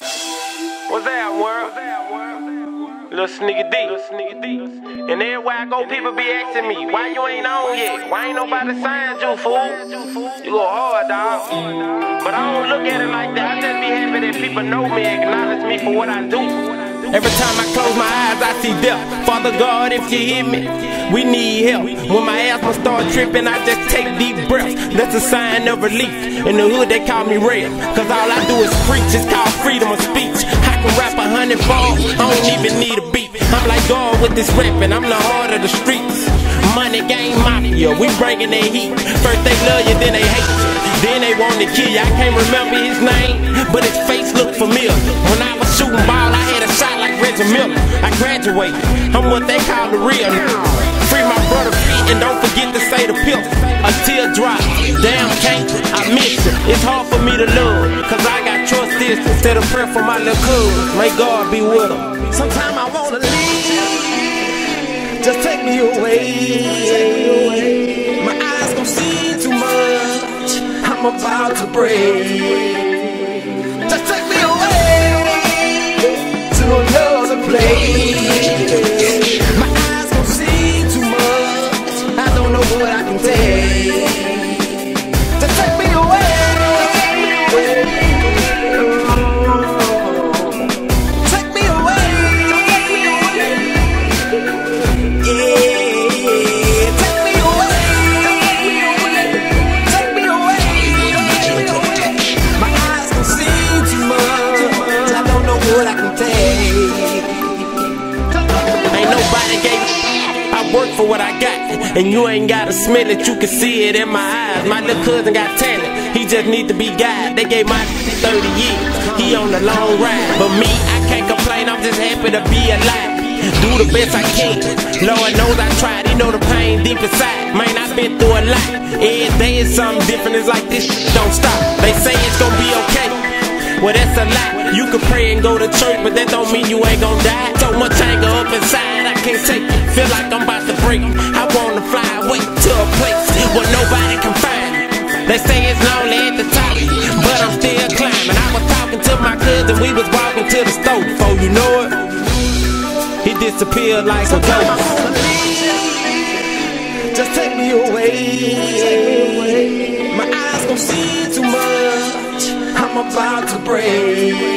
What's that, world? Lil Sneaky D. And everywhere I go, people be asking me, why you ain't on yet? Why ain't nobody signed you, fool? You go hard, dog. But I don't look at it like that. I just be happy that people know me, acknowledge me for what I do. Every time I close my eyes, I see death. Father God, if you hear me, we need help. When my asthma start tripping, I just take deep breaths. That's a sign of relief. In the hood, they call me real, cause all I do is preach. It's called freedom of speech. I can rap 100 bars, I don't even need a beat. I'm like God with this rapping, I'm the heart of the streets. Money gang mafia, we bringing their heat. First they love you, then they hate you, then they want to kill you. I can't remember his name, but his face looked familiar. When I was shooting ball, I had a shot like Reggie Miller. I graduated, I'm what they call the real. Free my brother feet and don't forget to say the pill. A teardrop, damn can't, I miss it. It's hard for me to love, cause I got trust this instead of prayer for my little cuz. May God be with them. Sometimes I wanna leave, just take me away. My eyes gon' see too much, I'm about to break. Just take me away to another place. My eyes gon' see too much, I don't know what I can take. Just take me away. Work for what I got, and you ain't gotta smell it, you can see it in my eyes. My little cousin got talent, he just need to be guided. They gave my 30 years, he on the long ride. But me, I can't complain, I'm just happy to be alive. Do the best I can, Lord knows I tried, he know the pain deep inside. Man, I've been through a lot, every day is something different, it's like this shit don't stop. They say it's gonna be okay, well that's a lie. You can pray and go to church, but that don't mean you ain't gonna die. So much anger up inside, I can't take it. Feel like I'm about to break. I wanna fly away to a place where nobody can find me. They say it's lonely at the top, but I'm still climbing. I was talking to my cousin, we was walking to the store. Before you know it, he disappeared like a ghost. Just take me away. My eyes gon' see too much, I'm about to break.